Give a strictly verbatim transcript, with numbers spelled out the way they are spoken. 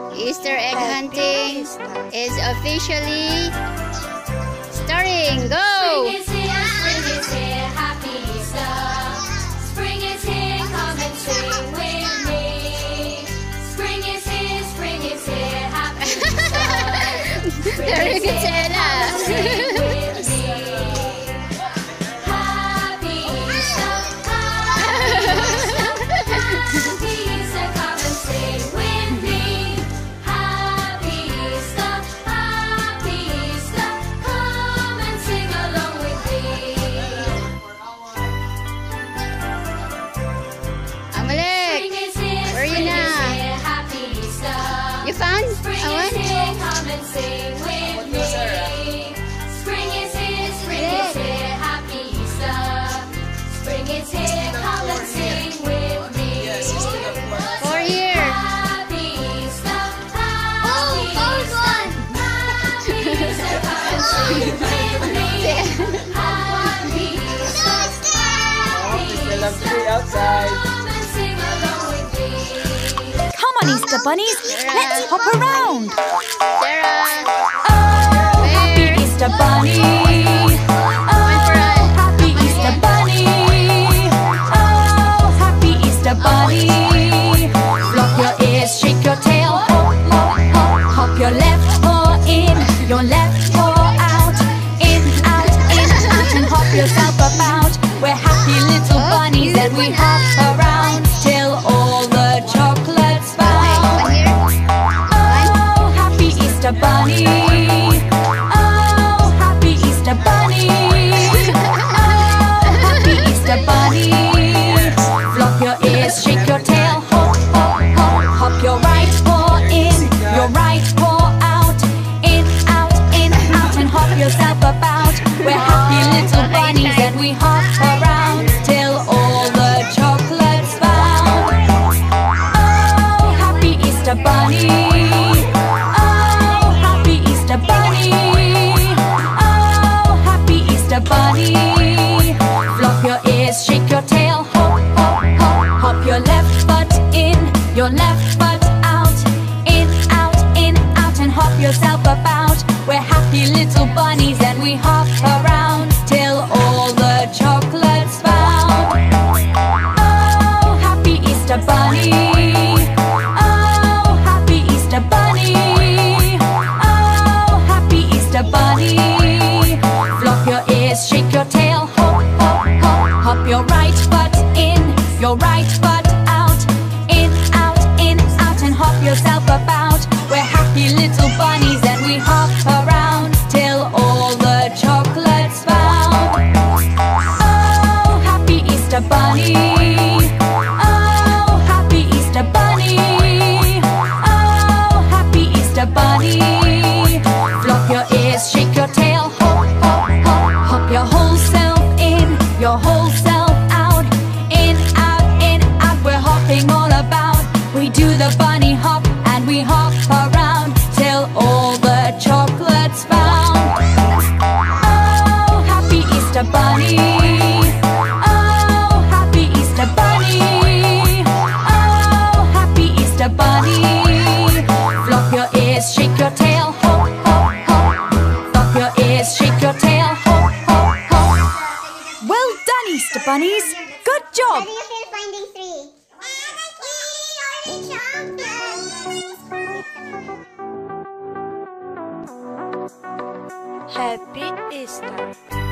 Easter egg hunting is officially starting. Go! Spring is here, spring is here, happy Easter. Spring is here, come and sing with me. Spring is here, spring is here, happy Easter. Very good, Sarah. You found? Spring I want. is here, come and sing with me. Spring is here, spring is here, happy Easter. Spring is here, come and sing with me. Four here. Happy Easter, happy Easter, happy Easter, come and sing with me. Happy Easter, happy Easter, outside. come and sing along with me. Come on, Easter bunnies, let's hop around. Sarah. Oh, happy Easter bunny. Oh, happy Easter bunny. Oh, happy Easter bunny. Flop your ears, shake your tail, hop, hop, hop. Hop your left paw in, your left paw out. In, out, in, out, and hop yourself about. We're happy little bunnies and we hop around till all the chocolates found. One here. Oh, happy Easter bunny. Oh, happy Easter bunny. Oh, happy Easter bunny. Flop your ears, shake your tail, hop, hop, hop. Hop your right paw in, your right paw out. In, out, in, out, and hop yourself about. We're happy little bunnies and we hop around till all the chocolates found. Oh, happy Easter bunny. Oh, happy Easter bunny. Oh, happy Easter bunny. Flop your ears, shake your tail, hop, hop, hop. Hop your left foot in, your left foot out. In, out, in, out, and hop yourself about. We're happy little bunnies and we hop around till all the chocolates found. Oh, happy Easter bunny. Oh, happy Easter bunny. Oh, happy Easter bunny. Flop your ears, shake your tail, hop, hop, hop. Hop your right foot in, your right foot out. In, out, in, out, and hop yourself about. We're happy little bunnies and we hop around till all the chocolates found. Oh, happy Easter bunny. Oh, happy Easter bunny. Oh, happy Easter bunny. Flop your ears, shake your tail, hop, hop, hop. Hop your whole self in, your whole self out. In, out, in, out, we're hopping all about. We do the bunny hop and we hop around till all the chocolates found. Oh, happy Easter bunny. Oh, happy Easter bunny. Oh, happy Easter bunny. Flop your ears, shake your tail, hop, hop, hop. Flop your ears, shake your tail, hop, hop, hop. Well done, Easter bunnies. Good job. How do you feel finding three? Happy Easter.